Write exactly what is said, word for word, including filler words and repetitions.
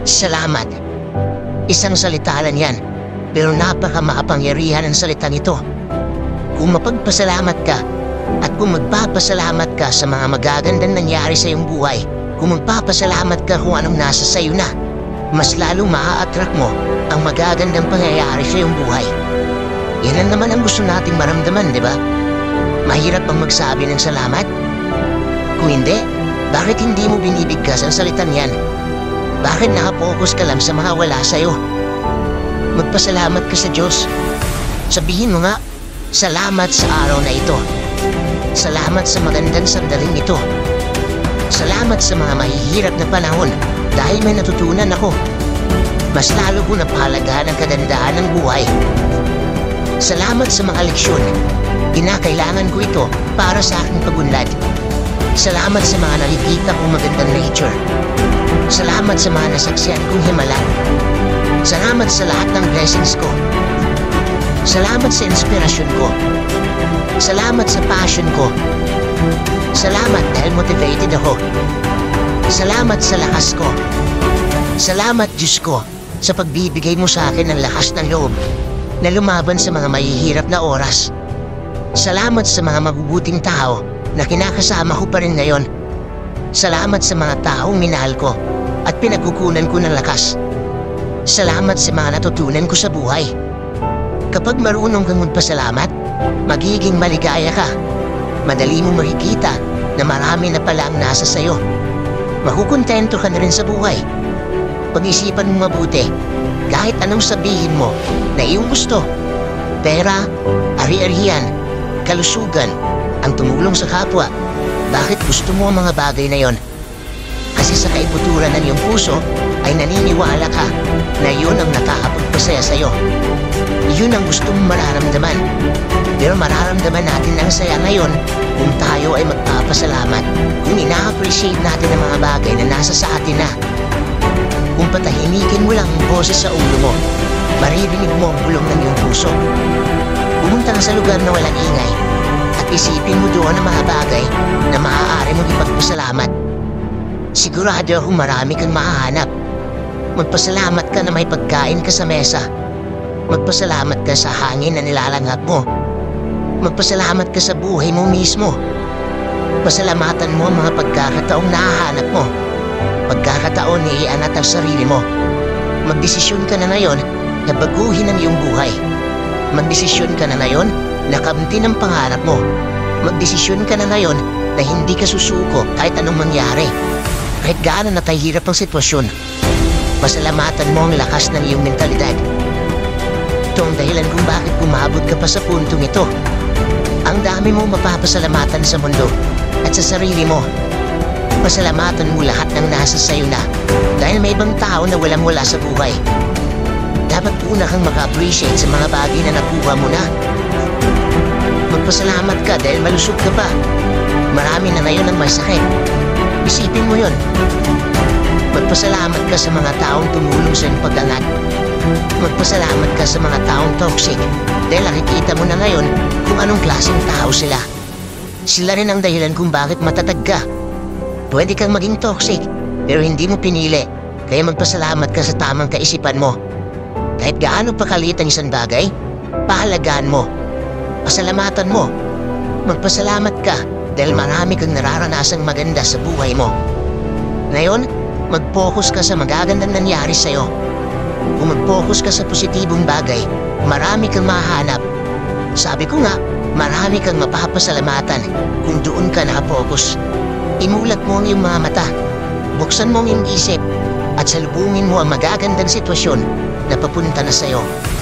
Salamat. Isang salita lang yan, pero napaka-makapangyarihan ang salitang ito. Kung mapagpasalamat ka, at kung magpapasalamat ka sa mga magagandang nangyari sa iyong buhay, kung magpapasalamat ka kung anong nasa sayo na, mas lalong maa-attract mo ang magagandang pangyayari sa iyong buhay. Yan lang naman ang gusto nating maramdaman, di ba? Mahirap bang magsabi ng salamat? Kung hindi, bakit hindi mo binibigkas ang salitang yan? Bakit nakapokus ka lang sa mga wala sa'yo? Magpasalamat ka sa Diyos. Sabihin mo nga, salamat sa araw na ito. Salamat sa magandang sandaling ito. Salamat sa mga mahihirap na panahon dahil may natutunan ako. Mas lalo ko napahalagaan ang kagandahan ng buhay. Salamat sa mga leksyon. Kinakailangan ko ito para sa aking pagunlad. Salamat sa mga nakikita kong magandang nature. Salamat sa mga nasaksihan kong himala. Salamat sa lahat ng blessings ko. Salamat sa inspirasyon ko. Salamat sa passion ko. Salamat dahil motivated ako. Salamat sa lakas ko. Salamat, Diyos ko, sa pagbibigay mo sa akin ng lakas ng loob na lumaban sa mga mahihirap na oras. Salamat sa mga mabubuting tao na kinakasama ko pa rin ngayon. Salamat sa mga taong minahal ko at pinagkukunan ko ng lakas. Salamat sa mga natutunan ko sa buhay. Kapag marunong kang magpasalamat, magiging maligaya ka. Madali mo makikita na marami na pala ang nasa sayo. Makukontento ka na rin sa buhay. Pag-isipan mo mabuti, kahit anong sabihin mo na iyong gusto, pera, ari-arihan, kalusugan, ang tumulong sa kapwa, bakit gusto mo ang mga bagay na yon? Kasi sa kaibuturan ng iyong puso ay naniniwala ka na yun ang nakakapagpasaya sa'yo. Yun ang gusto mong mararamdaman. Pero mararamdaman natin ang saya ngayon kung tayo ay magpapasalamat, kung ina-appreciate natin ang mga bagay na nasa sa atin na. Kung patahimikin mo lang ang boses sa ulo mo, maririnig mo ang bulong ng iyong puso. Pumunta ka sa lugar na walang ingay at isipin mo doon ang mga bagay na maaari mong ipagpasalamat. Sigurado akong marami kang mahahanap. Magpasalamat ka na may pagkain ka sa mesa. Magpasalamat ka sa hangin na nilalanghap mo. Magpasalamat ka sa buhay mo mismo. Pasalamatan mo ang mga pagkakataong nahahanap mo. Pagkakataon na ianat ang sarili mo. Magdesisyon ka na ngayon na baguhin ang iyong buhay. Magdesisyon ka na ngayon na kamtin ang pangarap mo. Magdesisyon ka na ngayon na hindi ka susuko kahit anong mangyari. Kahit gaano na tahirap ang sitwasyon, pasalamatan mo ang lakas ng iyong mentalidad. Ito ang dahilan kung bakit umabot ka pa sa puntong ito. Ang dami mo mapapasalamatan sa mundo at sa sarili mo. Pasalamatan mo lahat ng nasa sayo na dahil may ibang tao na walang wala sa buhay. Dapat una kang maka-appreciate sa mga bagay na nakuha mo na. Magpasalamat ka dahil malusog ka pa. Marami na ngayon ang may sakit. Isipin mo yun. Magpasalamat ka sa mga taong tumulong sa iyong pag-angat. Magpasalamat ka sa mga taong toxic dahil nakikita mo na ngayon kung anong klaseng tao sila. Sila rin ang dahilan kung bakit matatag ka. Pwede kang maging toxic pero hindi mo pinili, kaya magpasalamat ka sa tamang kaisipan mo. Kahit gaano pa kaliit ang isang bagay, pahalagaan mo. Pasalamatan mo. Magpasalamat ka dahil marami kang nararanasang maganda sa buhay mo. Ngayon, mag-focus ka sa magagandang nangyari sa'yo. Kung mag-focus ka sa positibong bagay, marami kang mahanap. Sabi ko nga, marami kang mapapasalamatan kung doon ka nakapokus. Imulat mo ang iyong mga mata, buksan mo ang iyong isip, at salubungin mo ang magagandang sitwasyon na papunta na sa'yo.